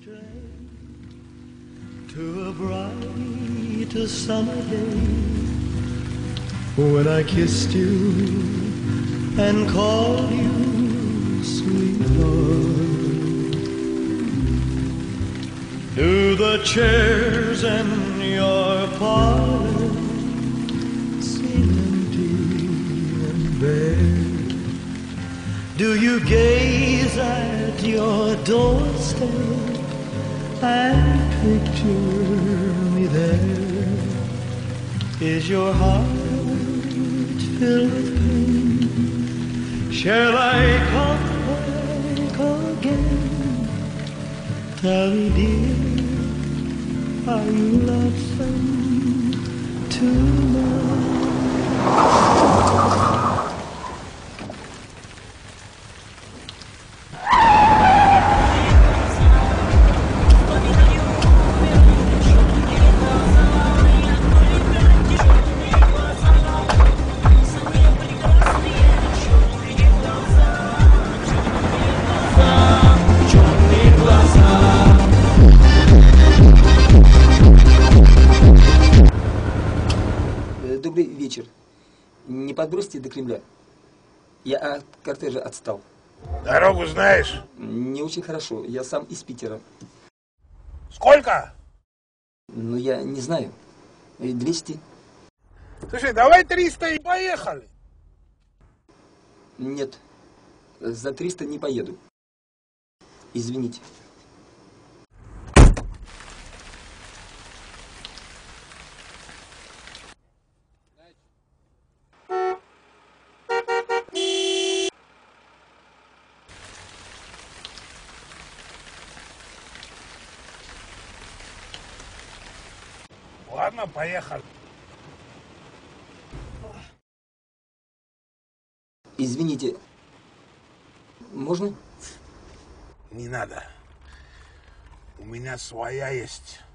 To a bright summer day, when I kissed you and called you sweetheart, do the chairs in your parlor seem empty and bare? Do you gaze at your doorstep and picture me there? Is your heart filled with pain? Shall I come back again? Tell me, dear, are you lonesome tonight? Добрый вечер. Не подбросите до Кремля? Я от кортежа отстал. Дорогу знаешь? Не очень хорошо. Я сам из Питера. Сколько? Ну, я не знаю. 200. Слушай, давай 300 и поехали. Нет. За 300 не поеду. Извините. Ладно, поехали. Извините. Можно? Не надо. У меня своя есть.